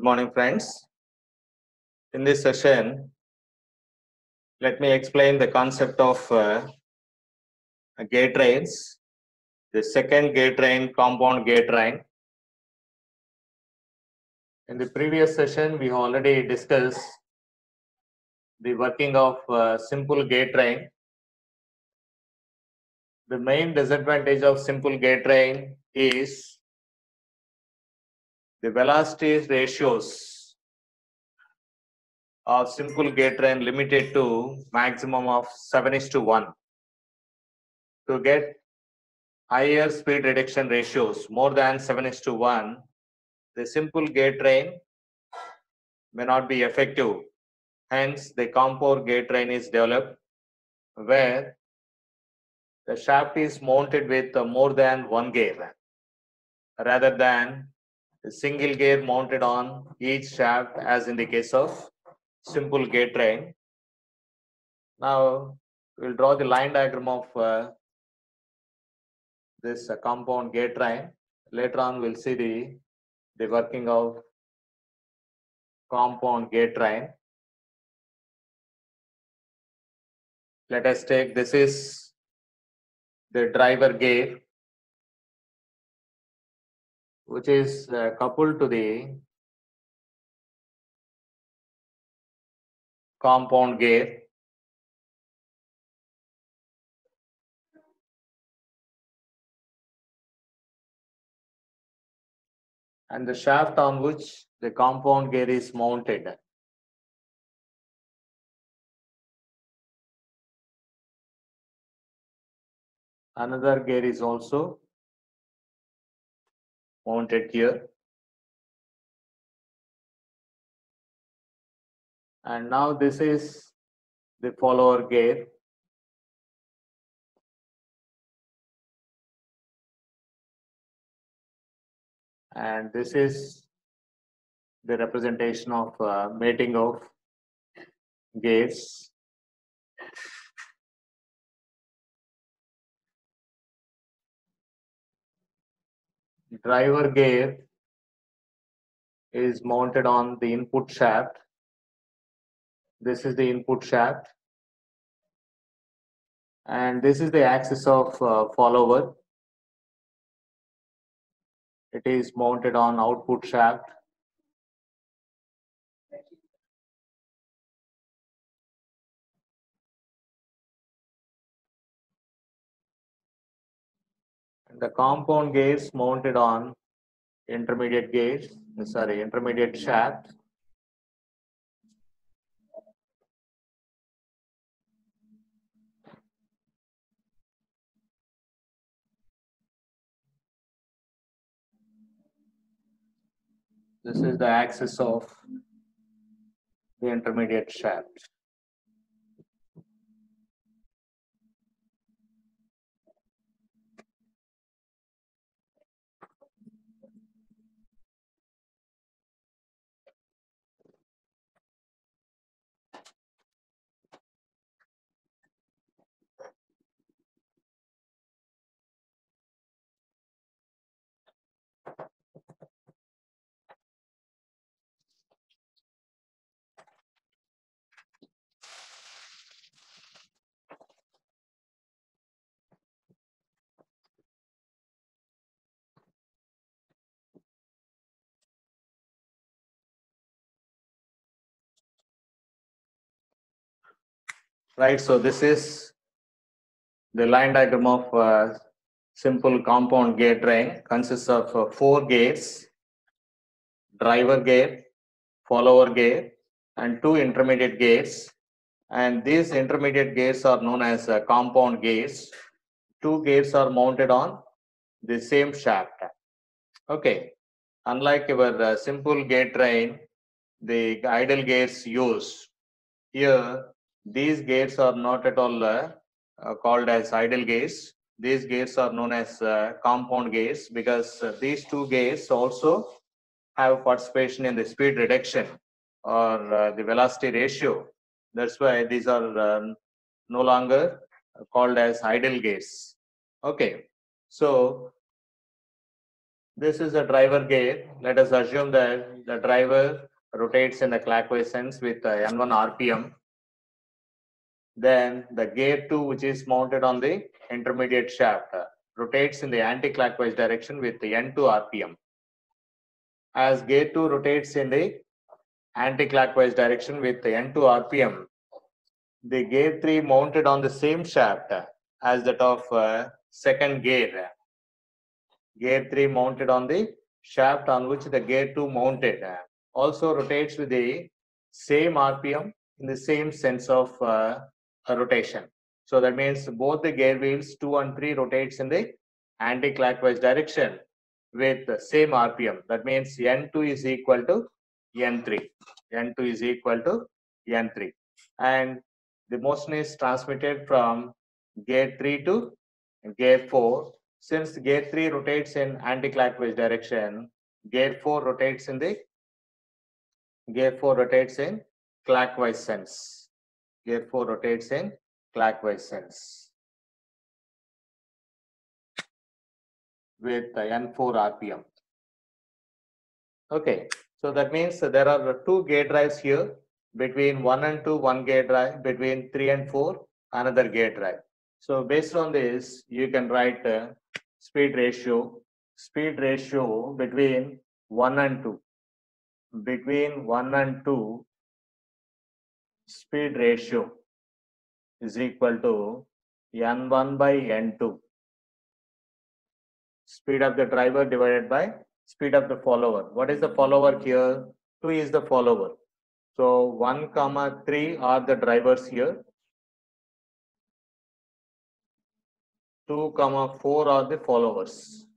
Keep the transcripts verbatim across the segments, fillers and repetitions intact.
morning, friends. In this session, let me explain the concept of uh, gate trains, the second gate train, compound gate train. In the previous session, we already discussed the working of uh, simple gate train. The main disadvantage of simple gate train is the velocity ratios of simple gate train limited to maximum of seven is to one. To get higher speed reduction ratios more than seven is to one, the simple gate train may not be effective. Hence, the compound gate train is developed where the shaft is mounted with more than one gear rather than a single gear mounted on each shaft as in the case of simple gate train. Now, we'll draw the line diagram of uh, this uh, compound gate train. Later on, we'll see the, the working of compound gate train. Let us take, this is the driver gear, which is uh, coupled to the compound gear. And the shaft on which the compound gear is mounted. Another gear is also mounted here. And now this is the follower gear. And this is the representation of uh, mating of gears. Driver gear is mounted on the input shaft. This is the input shaft. And this is the axis of uh, follower. It is mounted on output shaft. And the compound gears mounted on intermediate gears, sorry, intermediate shaft. This is the axis of the intermediate shaft. Right, so this is the line diagram of uh, simple compound gear train. Consists of uh, four gears, driver gear, follower gear, and two intermediate gears. And these intermediate gears are known as uh, compound gears. Two gears are mounted on the same shaft. Okay, unlike your uh, simple gate train, the idle gears used. Here, these gears are not at all uh, uh, called as idle gears. These gears are known as uh, compound gears because uh, these two gears also have participation in the speed reduction or uh, the velocity ratio. That's why these are uh, no longer called as idle gears. Okay, so This is a driver gear. Let us assume that the driver rotates in the clockwise sense with uh, N one R P M. Then the gear two, which is mounted on the intermediate shaft, uh, rotates in the anti-clockwise direction with the N two R P M. As gear two rotates in the anti-clockwise direction with the N two R P M, the gear three mounted on the same shaft as that of uh, second gear. Gear three mounted on the shaft on which the gear two mounted uh, also rotates with the same R P M in the same sense of uh, rotation. So that means both the gear wheels two and three rotates in the anti-clockwise direction with the same R P M. That means N two is equal to N three. N two is equal to N three. And the motion is transmitted from gear three to gear four. Since gear three rotates in anti-clockwise direction, gear four rotates in the gear four rotates in clockwise sense. Gear four rotates in clockwise sense with the N four R P M. Okay, so that means there are two gear drives here. Between one and two, one gear drive. Between three and four, another gear drive. So based on this, you can write uh, speed ratio. Speed ratio between one and two. Between one and two, speed ratio is equal to N one by N two. Speed of the driver divided by speed of the follower. What is the follower here? two is the follower. So one comma three are the drivers here. two comma four are the followers.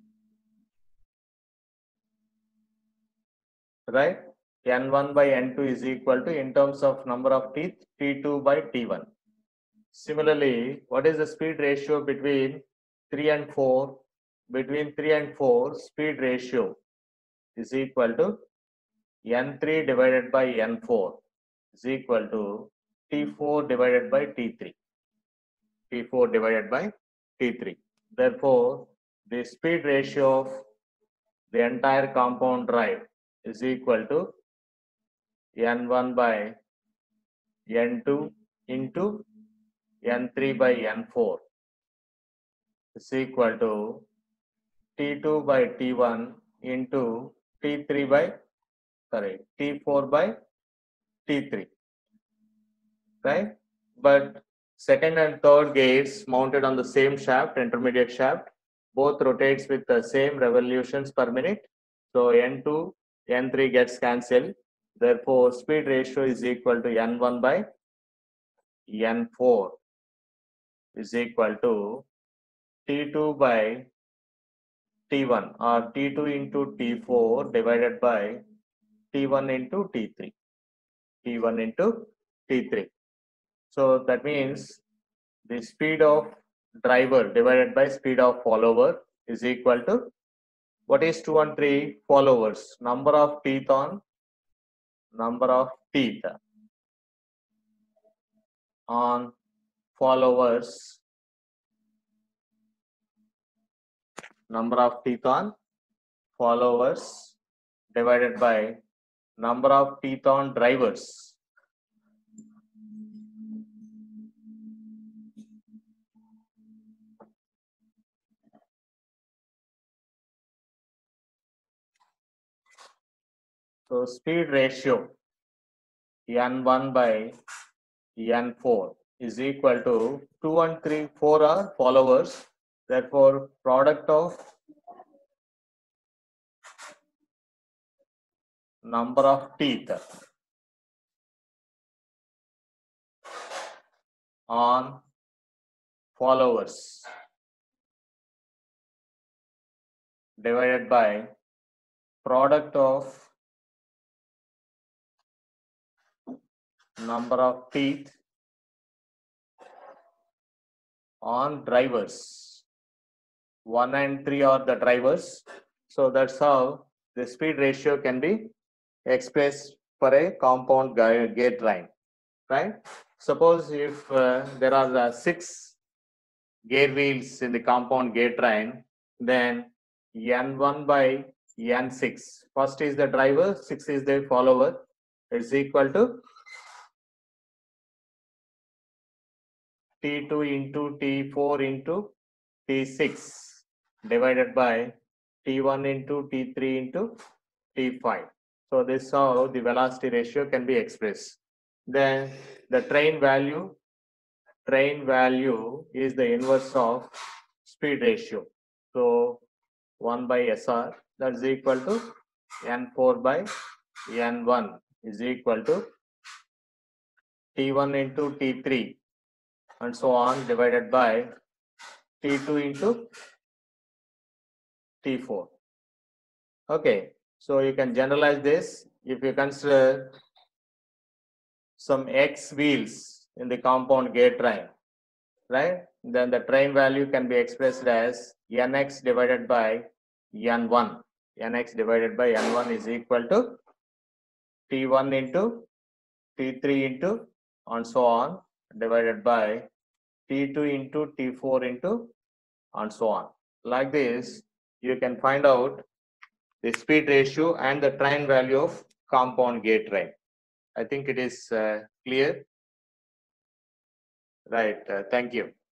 Right? N one by N two is equal to, in terms of number of teeth, T two by T one. Similarly, what is the speed ratio between three and four? Between three and four, speed ratio is equal to N three divided by N four is equal to T four divided by T three. T four divided by T three. Therefore, the speed ratio of the entire compound drive is equal to N one by N two into N three by N four is equal to T two by T one into T three by, sorry, T four by T three, right? But second and third gears mounted on the same shaft, intermediate shaft, both rotates with the same revolutions per minute. So N two, N three gets cancelled. Therefore, speed ratio is equal to N one by N four is equal to T two by T one, or T two into T four divided by T one into T three. T one into T three. So that means the speed of driver divided by speed of follower is equal to, what is two and three? Followers. Number of teeth on number of teeth on followers. Number of teeth on followers divided by number of teeth on drivers. So speed ratio N one by N four is equal to two and three, four are followers. Therefore, product of number of teeth on followers divided by product of number of teeth on drivers. one and three are the drivers. So that's how the speed ratio can be expressed for a compound gear train, right? Suppose if uh, there are uh, six gear wheels in the compound gear train, then N one by N six. First is the driver, six is the follower. It's equal to T two into T four into T six divided by T one into T three into T five. So this is how the velocity ratio can be expressed. Then the train value, train value is the inverse of speed ratio. So one by S R, that's equal to N four by N one is equal to T one into T three and so on divided by T two into T four. Okay, so you can generalize this if you consider some X wheels in the compound gate train, right? Then the train value can be expressed as Nx divided by N one. Nx divided by N one is equal to T one into T three into and so on divided by T two into T four into and so on. Like this, you can find out the speed ratio and the train value of compound gate train. I think it is uh, clear. Right. Uh, thank you.